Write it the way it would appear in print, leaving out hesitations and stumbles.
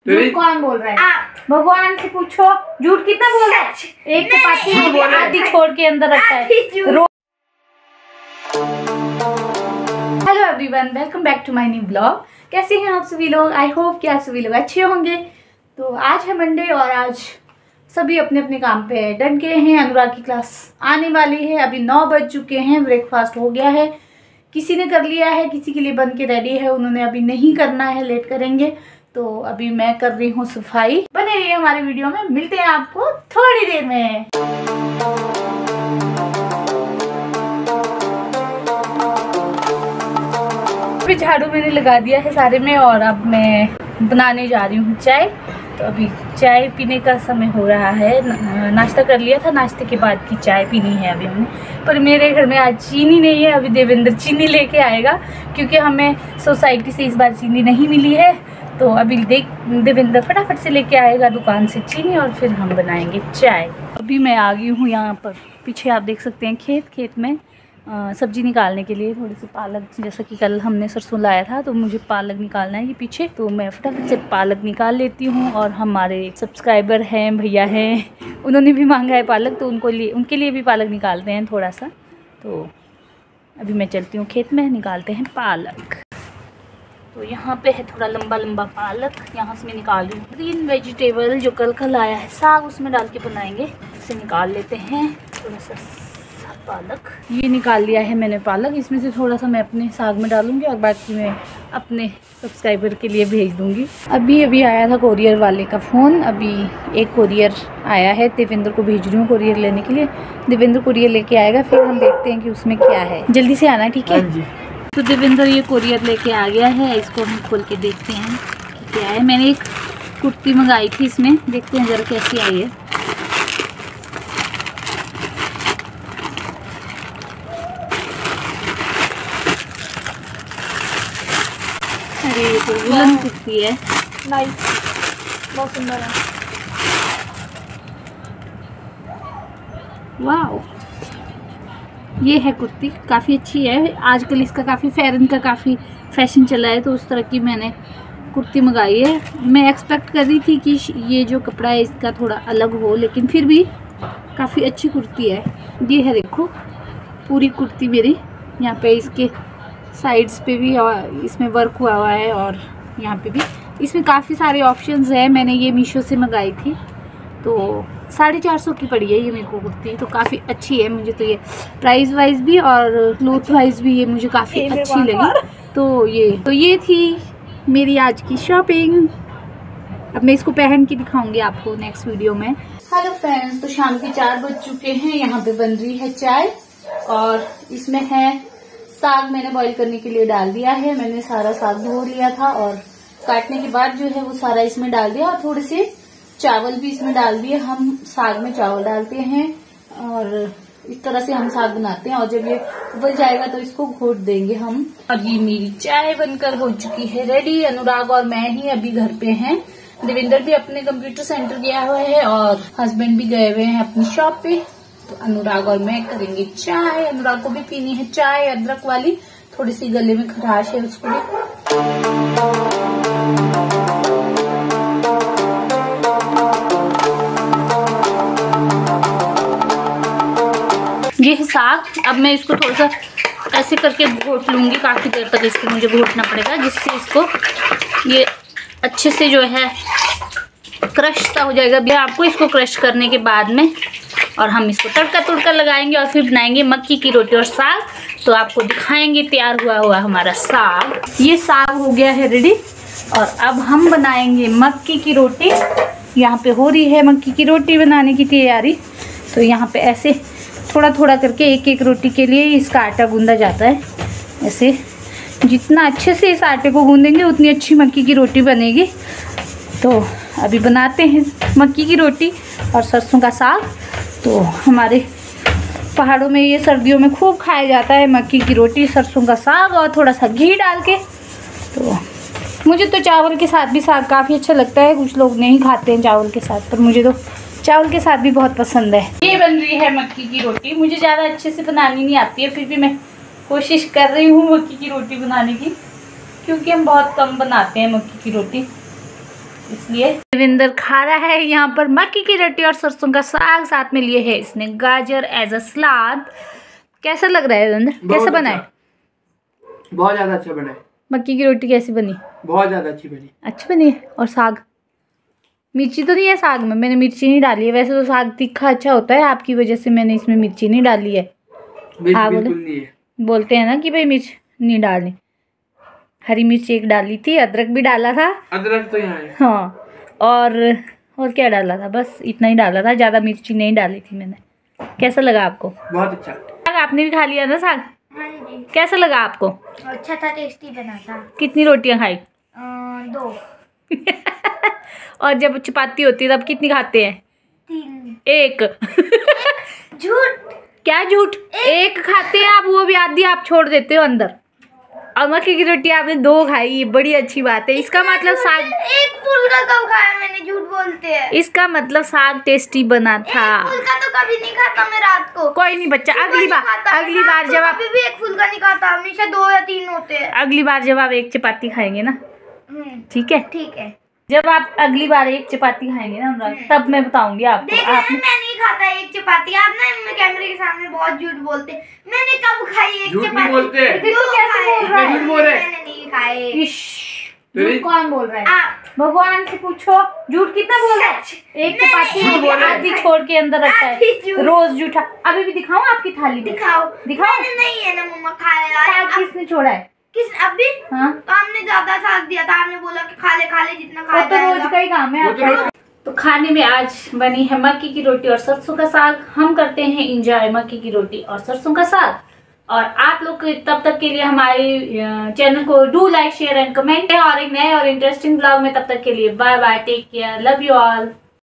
झूठ कौन बोल रहा है? भगवान से पूछो, झूठ कितना बोल रहा है? एक चपाती आधी छोड़ के अंदर रखता है। Hello everyone, welcome back to my new blog. कैसे हैं आप सभी लोग? आई होप कि आप सभी लोग अच्छे होंगे। तो आज है मंडे और आज सभी अपने अपने काम पे डट गए हैं। अनुराग की क्लास आने वाली है, अभी 9 बज चुके हैं। ब्रेकफास्ट हो गया है, किसी ने कर लिया है, किसी के लिए बन के रेडी है, उन्होंने अभी नहीं करना है, लेट करेंगे। तो अभी मैं कर रही हूँ सफाई। बने रहिए हमारे वीडियो में, मिलते हैं आपको थोड़ी देर में। अभी झाड़ू मैंने लगा दिया है सारे में और अब मैं बनाने जा रही हूँ चाय। तो अभी चाय पीने का समय हो रहा है। नाश्ता कर लिया था, नाश्ते के बाद की चाय पीनी है अभी हमने। पर मेरे घर में आज चीनी नहीं है, अभी देवेंद्र चीनी लेके आएगा क्योंकि हमें सोसाइटी से इस बार चीनी नहीं मिली है। तो अभी देवेंद्र फटाफट से लेके आएगा दुकान से चीनी और फिर हम बनाएंगे चाय। अभी मैं आ गई हूँ यहाँ पर, पीछे आप देख सकते हैं खेत में सब्जी निकालने के लिए। थोड़ी सी पालक, जैसा कि कल हमने सरसों लाया था तो मुझे पालक निकालना है ये पीछे। तो मैं फटाफट से पालक निकाल लेती हूँ। और हमारे सब्सक्राइबर हैं, भैया हैं, उन्होंने भी मांगा है पालक, तो उनके लिए भी पालक निकालते हैं थोड़ा सा। तो अभी मैं चलती हूँ खेत में, निकालते हैं पालक। तो यहाँ पे है थोड़ा लंबा लंबा पालक, यहाँ से मैं निकाल रही हूँ। ग्रीन वेजिटेबल जो कल आया है साग, उसमें डाल के बनाएंगे, इसे निकाल लेते हैं। थोड़ा सा पालक ये निकाल लिया है मैंने पालक। इसमें से थोड़ा सा मैं अपने साग में डालूंगी और बाकी मैं अपने सब्सक्राइबर के लिए भेज दूंगी। अभी आया था कोरियर वाले का फ़ोन। अभी एक कोरियर आया है, देवेंद्र को भेज रही हूँ कोरियर लेने के लिए। देवेंद्र कोरियर लेके आएगा, फिर हम देखते हैं कि उसमें क्या है। जल्दी से आना, ठीक है? तो देवेंद्र ये कोरियर लेके आ गया है, इसको हम खोल के देखते हैं कि क्या है। मैंने एक कुर्ती मंगाई थी, इसमें देखते हैं ज़रा कैसी आई है। अरे ये तो वुलन कुर्ती है, नाइस, बहुत सुंदर है। वाओ, ये है कुर्ती, काफ़ी अच्छी है। आजकल इसका काफ़ी फेरन का काफ़ी फैशन चला है, तो उस तरह की मैंने कुर्ती मंगाई है। मैं एक्सपेक्ट कर रही थी कि ये जो कपड़ा है इसका थोड़ा अलग हो, लेकिन फिर भी काफ़ी अच्छी कुर्ती है। ये है, देखो पूरी कुर्ती मेरी। यहाँ पे इसके साइड्स पे भी इसमें वर्क हुआ है और यहाँ पे भी। इसमें काफ़ी सारे ऑप्शंस हैं। मैंने ये मीशो से मंगाई थी, तो 450 की पड़ी है ये मेरे को कुर्ती। तो काफ़ी अच्छी है, मुझे तो ये प्राइस वाइज भी और क्लोथ वाइज भी ये मुझे काफ़ी अच्छी लगी। तो ये थी मेरी आज की शॉपिंग। अब मैं इसको पहन के दिखाऊंगी आपको नेक्स्ट वीडियो में। हेलो फ्रेंड्स, तो शाम के 4 बज चुके हैं। यहाँ पे बन रही है चाय और इसमें है साग, मैंने बॉईल करने के लिए डाल दिया है। मैंने सारा साग धो लिया था और काटने के बाद जो है वो सारा इसमें डाल दिया और थोड़े से चावल भी इसमें डाल दिए। हम साग में चावल डालते हैं और इस तरह से हम साग बनाते हैं। और जब ये उबल जाएगा तो इसको घोट देंगे हम। और ये मेरी चाय बनकर हो चुकी है रेडी। अनुराग और मैं ही अभी घर पे हैं। देवेंद्र भी अपने कंप्यूटर सेंटर गया हुआ है और हस्बैंड भी गए हुए हैं अपनी शॉप पे। तो अनुराग और मैं करेंगे चाय। अनुराग को भी पीनी है चाय, अदरक वाली, थोड़ी सी गले में खटाश है उसको भी। ये है साग। अब मैं इसको थोड़ा सा ऐसे करके घोट लूंगी, काफी देर तक इसको मुझे घोटना पड़ेगा, जिससे इसको ये अच्छे से जो है क्रश सा हो जाएगा। भी आपको इसको क्रश करने के बाद में और हम इसको तड़का लगाएंगे और फिर बनाएंगे मक्की की रोटी और साग। तो आपको दिखाएंगे तैयार हुआ हमारा साग। ये साग हो गया है रेडी और अब हम बनाएंगे मक्की की रोटी। यहाँ पे हो रही है मक्की की रोटी बनाने की तैयारी। तो यहाँ पे ऐसे थोड़ा थोड़ा करके एक एक रोटी के लिए इसका आटा गूंदा जाता है। ऐसे जितना अच्छे से इस आटे को गूंदेंगे उतनी अच्छी मक्की की रोटी बनेगी। तो अभी बनाते हैं मक्की की रोटी और सरसों का साग। तो हमारे पहाड़ों में ये सर्दियों में खूब खाया जाता है, मक्की की रोटी, सरसों का साग और थोड़ा सा घी डाल के। तो मुझे तो चावल के साथ भी साग काफ़ी अच्छा लगता है। कुछ लोग नहीं खाते हैं चावल के साथ, पर मुझे तो चावल के साथ भी बहुत पसंद है। ये बन रही है मक्की की रोटी। मुझे ज़्यादा अच्छे से बनानी नहीं आती है, फिर भी मैं कोशिश कर रही हूँ मक्की की रोटी बनाने की, क्योंकि हम बहुत कम बनाते हैं मक्की की रोटी। इसलिए देवेंद्र खा रहा है यहाँ पर मक्की की रोटी और सरसों का साग, साथ में लिए है इसने गाजर एज अ सलाद। कैसा लग रहा है देवेंद्र, कैसा बना है? बहुत ज़्यादा अच्छा बना है। मक्की की रोटी कैसी बनी? बहुत ज़्यादा अच्छी बनी। अच्छी बनी है। और साग, मिर्ची तो नहीं है साग में, मैंने मिर्ची नहीं डाली है। वैसे तो साग तीखा अच्छा होता है, आपकी वजह से मैंने इसमें मिर्ची नहीं डाली है। बिल्कुल नहीं है। बोलते हैं ना कि भाई मिर्च नहीं डालनी। हरी मिर्च एक डाली थी, अदरक भी डाला था। अदरक तो यहाँ है। हाँ, और क्या डाला था? बस इतना ही डाला था, ज़्यादा मिर्ची नहीं डाली थी मैंने। कैसा लगा आपको? बहुत अच्छा। साग आपने भी खा लिया ना साग? हाँ जी। कैसा लगा आपको? अच्छा था, टेस्टी बना था। कितनी रोटियां खाई? 2। और जब चपाती होती है तब कितनी खाते हैं? 3। 1। झूठ। क्या झूठ? 1 खाते हैं आप, वो भी आधी आप छोड़ देते हो अंदर। और मक्की की रोटी आपने 2 खाई, ये बड़ी अच्छी बात है। इसका मतलब साग एक फुल्का कब खाया मैंने? झूठ बोलते हैं। इसका मतलब साग टेस्टी बना था। एक फुल्का तो कभी नहीं खाता मैं रात को। कोई नहीं बच्चा, अगली बार जब आप कभी भी एक फुल्का नहीं खाता, हमेशा 2 या 3 होते हैं। अगली बार जब आप 1 चपाती खाएंगे ना, ठीक है? ठीक है। जब आप अगली बार 1 चपाती खाएंगे ना अनुराग, तब मैं बताऊंगी आपको। देख मैं नहीं खाता 1 चपाती। आप ना कैमरे के सामने बहुत झूठ बोलते। मैंने कब खाई 1 चपाती? झूठ बोलते हैं। देखो कैसे बोल रहा है। झूठ बोल रहे हैं। मैंने नहीं खाए। झूठ कौन बोल रहा है? आप। भगवान से पूछो, झूठ कितना बोल रहा है? 1 चपाती आधी छोड़ के अंदर रखता है, रोज झूठा। अभी भी दिखाऊं आपकी थाली में? दिखाओ। दिखाओ। मैंने नहीं है ना मम्मा खाया। साग किसने छोड़ा है? किस अभी? हाँ, तो हमने ज्यादा साग दिया था, हमने बोला कि खा ले जितना वो खाया तो रोज का ही काम है आपका। तो खाने में आज बनी है मक्की की रोटी और सरसों का साग। हम करते हैं एंजॉय मक्की की रोटी और सरसों का साग। और आप लोग तब तक के लिए हमारे चैनल को do like share and comment है, और एक नए और इंटरेस्टिंग ब्लॉग में तब तक के लिए bye bye, take care, love you all.